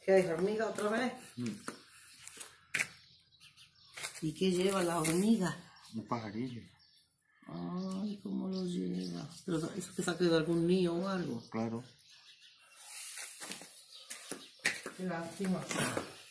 ¿Qué hay, hormiga otra vez? ¿Y qué lleva la hormiga? Un pajarillo. Ay, ¿cómo lo lleva? Pero eso que saque de algún nido o algo. Claro. Qué lástima.